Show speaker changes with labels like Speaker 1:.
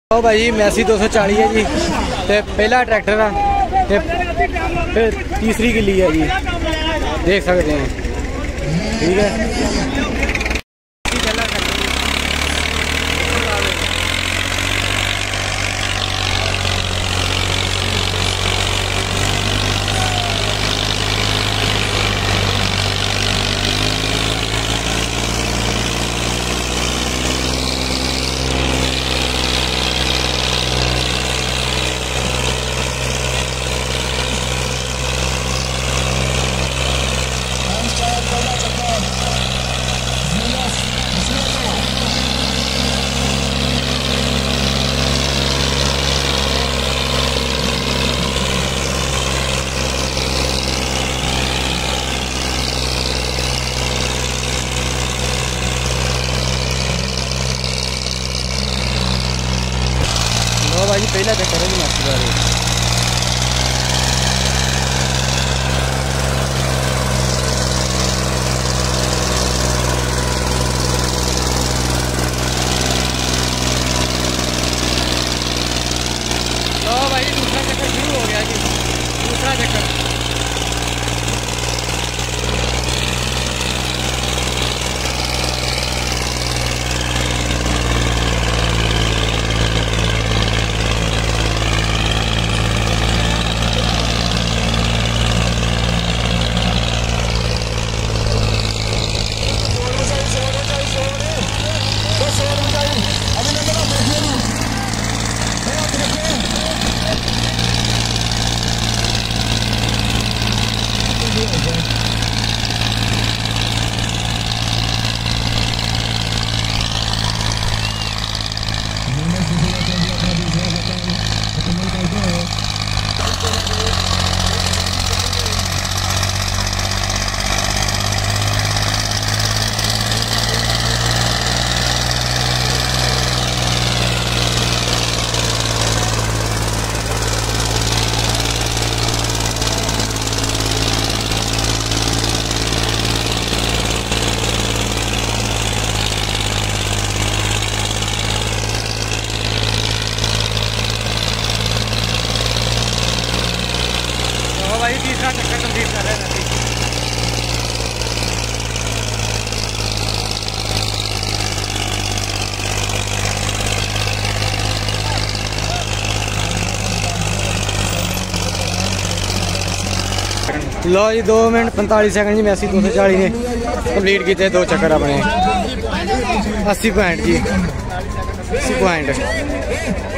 Speaker 1: ओ भाई मैसी 240 है जी, ते पहला ट्रैक्टर है, फिर तीसरी किली है जी, देख सकते हैं। ठीक है, भाई पहला ट्रैक्टर है जी। तो भाई दूसरा चक्कर शुरू हो गया जी, दूसरा चक्कर। भाई तीसरा चक्कर कंप्लीट कर रहे हैं। लो जी 2 मिनट 45 सेकंड जी मैसी 240 ने कंप्लीट किए 2 चक्कर अपने 80 पॉइंट जी, 80 पॉइंट।